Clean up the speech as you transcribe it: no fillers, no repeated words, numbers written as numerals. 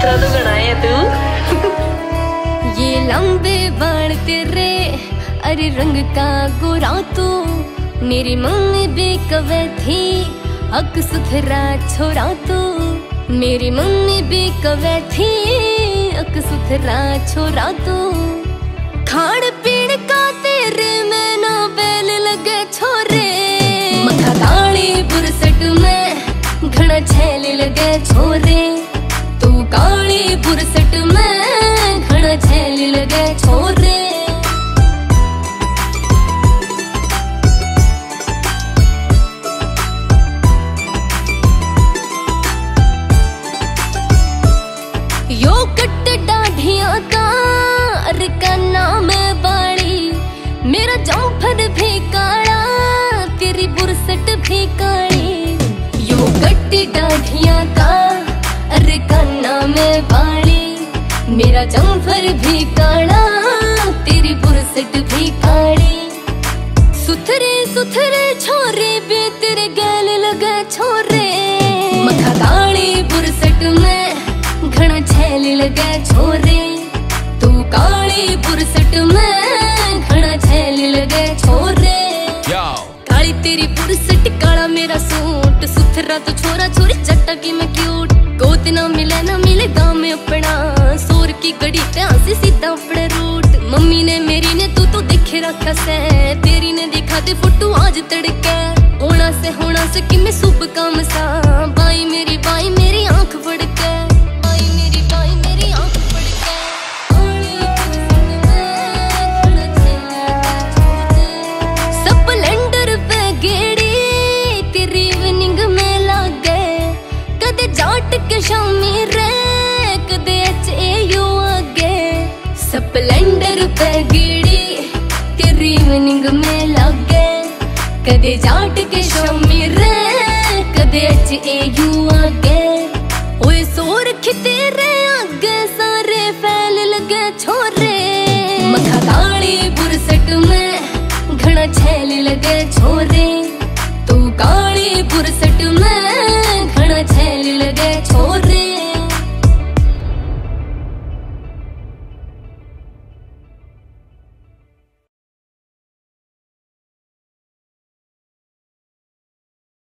सुथरा तो बना है तू। ये लंबे बाल तेरे अरे रंग का गोरा तू, मेरी मम्मी भी कवे थी अक सुथरा छोरा तू। मेरी मम्मी भी कवे थी अक सुथरा छोरा तू। खान पीन का तेरे में ना बैल लगे छोरे, मथा काली बुरसट में घना छैल लगे छोरे। तू काली बुरसट में घना छैल लगे छोरे। यो कट डाढ़िया का अरे कन्ना में बाड़ी, मेरा जम्फर भी काला तेरी बुरसट भी काली। यो कट डाढ़िया का अरे कन्ना में बाड़ी, मेरा जम्फर भी काला तेरी बुरसट भी काली। सुथरे सुथरे छोरे भी तेरे गैल लगे छोरे, मथा काली बुरसट में घना छैल लगे छोरे। तू काली बुरसट में घना छैल लगे छोरे। काली तेरी बुरसट काला मेरा सूट, सुथरा तो छोरा छोरी चट्टा की मैं क्यूट। गोत ना मिले दाम अपना, सोर की घड़ी ध्यान से सीधा अपने रूट। मम्मी ने मेरी ने तू तो देखे रखा से, तेरी ने देखा दे फोटो आज तड़के। होना से कि मैं सुबह काम सा, बाई मेरी आंख फड़के। शामी रे कदे एचएयू आगे, स्प्लेंडर पे गिड़ी तेरी इवनिंग में लागे। कदे जाट के शामी रे कदे एचएयू आगे। ओए सोर तेरे आगे सारे फैल लगे छोरे, मथा काली बुरसट में घना छैल लगे छोरे। तू काली बुरसट में